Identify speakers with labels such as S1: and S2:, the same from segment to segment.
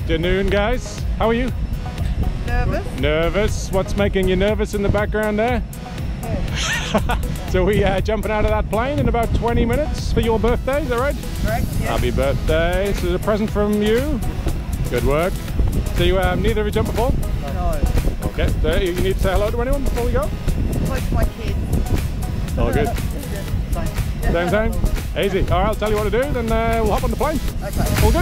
S1: afternoon, guys. How are you?
S2: Nervous.
S1: Nervous? What's making you nervous in the background there?
S2: Yeah.
S1: So we are jumping out of that plane in about 20 minutes for your birthday, is that right?
S2: Correct, yeah.
S1: Happy birthday. This is a present from you. Good work. So you neither of you jumped before?
S2: No.
S1: Okay, so you need to say hello to anyone before we go?
S2: Close to my kids.
S1: All good.
S2: Same.
S1: Same? Easy. All right, I'll tell you what to do, then we'll hop on the plane.
S2: Okay.
S1: All good?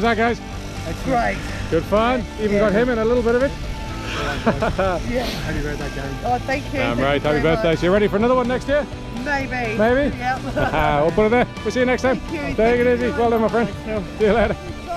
S1: was that, guys?
S2: Great.
S1: Good fun? Even got him in a little bit of it?
S2: Yeah.
S3: Happy birthday, Karen.
S2: Oh, thank you.
S1: Damn
S2: Thank
S1: right,
S2: you
S1: happy
S2: very
S1: birthday.
S2: much.
S1: So you ready for another one next year?
S2: Maybe.
S1: Maybe?
S2: Yep.
S1: We'll put it there. We'll see you next time.
S2: Thank you.
S1: Take
S2: Thank
S1: it
S2: you
S1: easy.
S2: very
S1: Well done, my
S2: much.
S1: friend. See you later.